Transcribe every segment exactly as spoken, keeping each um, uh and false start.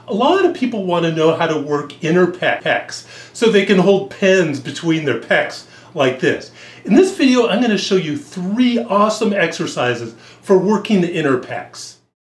A lot of people want to know how to work inner pecs so they can hold pens between their pecs like this. In this video, I'm going to show you three awesome exercises for working the inner pecs.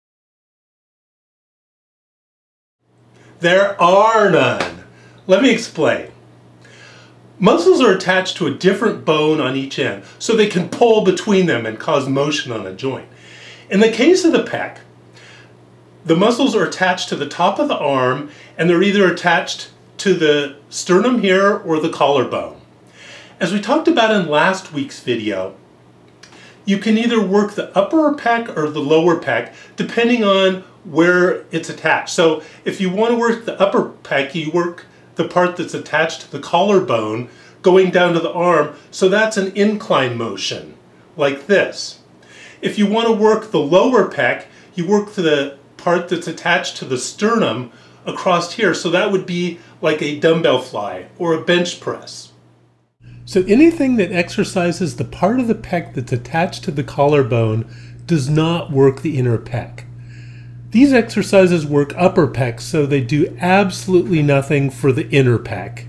There are none. Let me explain. Muscles are attached to a different bone on each end, so they can pull between them and cause motion on a joint. In the case of the pec, the muscles are attached to the top of the arm, and they're either attached to the sternum here or the collarbone. As we talked about in last week's video, you can either work the upper pec or the lower pec depending on where it's attached. So if you want to work the upper pec, you work the part that's attached to the collarbone going down to the arm, so that's an incline motion, like this. If you want to work the lower pec, you work the part that's attached to the sternum across here, so that would be like a dumbbell fly or a bench press. So anything that exercises the part of the pec that's attached to the collarbone does not work the inner pec. These exercises work upper pecs, so they do absolutely nothing for the inner pec.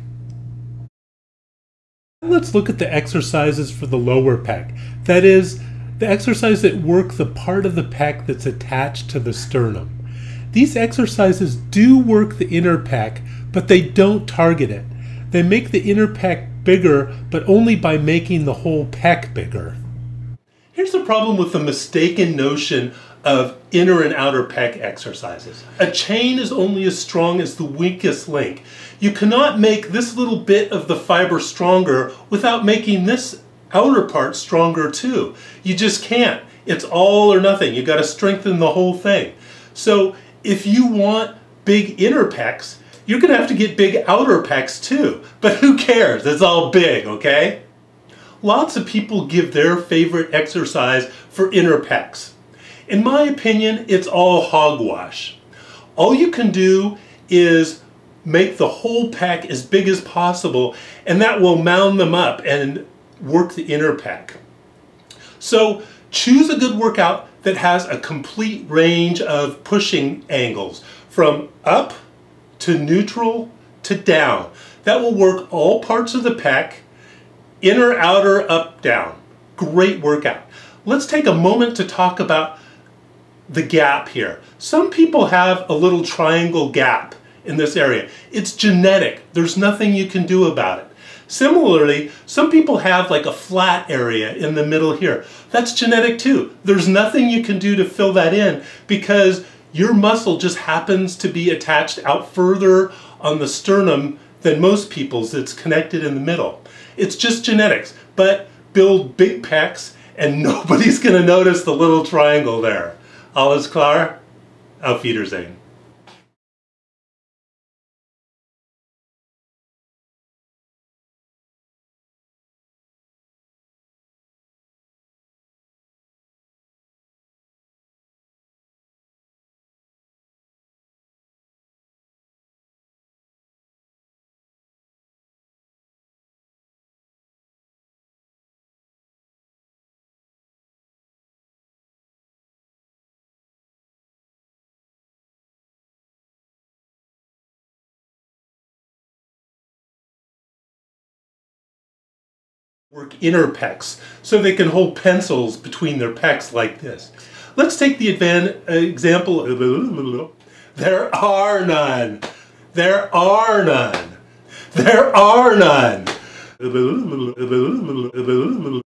Let's look at the exercises for the lower pec. That is, the exercises that work the part of the pec that's attached to the sternum. These exercises do work the inner pec, but they don't target it. They make the inner pec bigger, but only by making the whole pec bigger. Here's the problem with the mistaken notion of inner and outer pec exercises. A chain is only as strong as the weakest link. You cannot make this little bit of the fiber stronger without making this outer part stronger too. You just can't. It's all or nothing. You got to strengthen the whole thing. So if you want big inner pecs, you're going to have to get big outer pecs too. But who cares? It's all big, okay? Lots of people give their favorite exercise for inner pecs. In my opinion, it's all hogwash. All you can do is make the whole pec as big as possible, and that will mound them up and work the inner pec. So choose a good workout that has a complete range of pushing angles, from up to neutral to down. That will work all parts of the pec, inner, outer, up, down. Great workout. Let's take a moment to talk about the gap here. Some people have a little triangle gap in this area. It's genetic. There's nothing you can do about it. Similarly, some people have like a flat area in the middle here. That's genetic too. There's nothing you can do to fill that in because your muscle just happens to be attached out further on the sternum than most people's. It's connected in the middle. It's just genetics. But build big pecs and nobody's going to notice the little triangle there. Alles klar? Auf Wiedersehen. Work inner pecs so they can hold pencils between their pecs like this. Let's take the advan example. There are none. There are none. There are none.